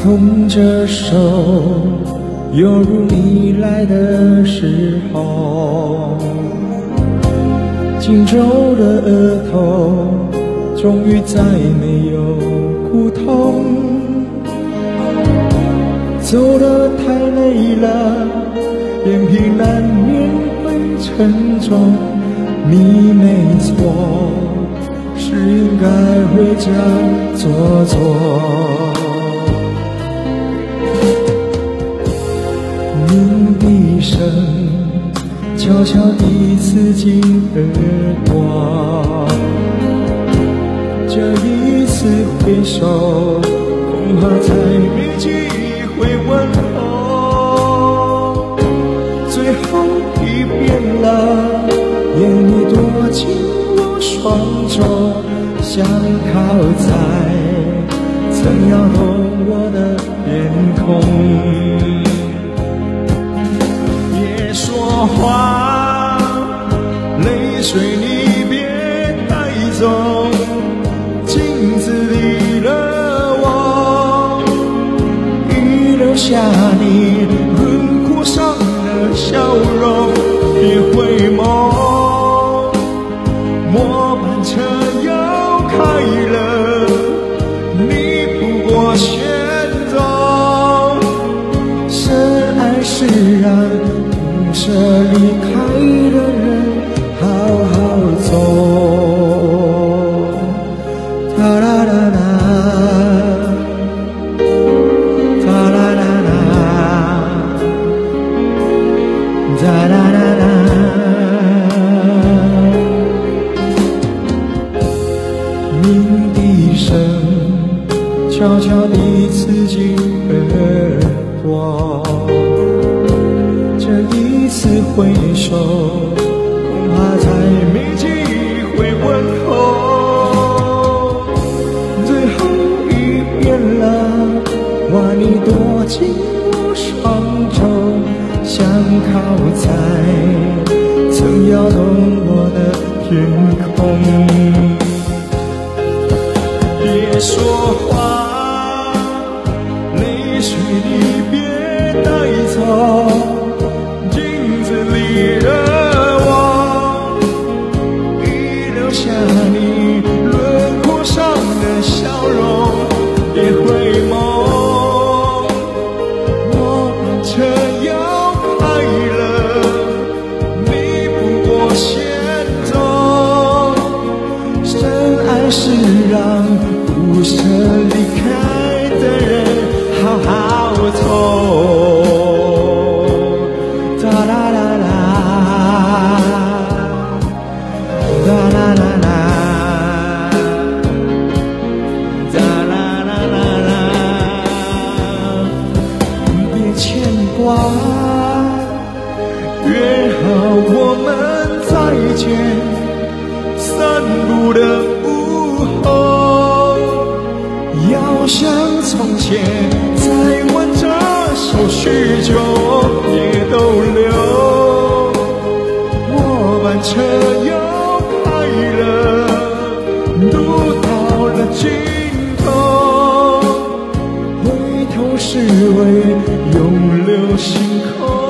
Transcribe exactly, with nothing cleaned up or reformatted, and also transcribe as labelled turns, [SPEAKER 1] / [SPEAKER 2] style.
[SPEAKER 1] 牵着手，犹如你来的时候，紧皱的额头终于再没有苦痛。走得太累了，眼皮难免会沉重。你没错，是应该回家坐坐。鸣笛声悄悄地刺进耳朵，这一次回首，恐怕再没机会问候。最后一遍了，愿你躲进我双手，想靠在曾摇动我的脸孔。别说话，泪水你别带走，镜子里的我已留下你轮廓上的笑容。别回眸，末班车要开了，你不过先走。深爱是让不舍离开的人好好走。哒啦啦啦，哒啦啦啦，哒啦啦啦。鸣笛声悄悄地刺进耳朵，这一次回首，恐怕再没机会问候。最后一遍了，望你躲进我双手，想靠在曾摇动我的天空。别说话，泪水你别带走，镜子里的我已留下你轮廓上的笑容。别回眸，末班车要开了，你不过先走。深爱是让不舍离开的人好好走。哒啦啦啦，哒啦啦啦，哒啦啦啦啦。别牵挂，约好我们再见，散步的午后，要像从前再挽着手许久也都留。末班车要开了，路到了尽头，回头是为永留星空。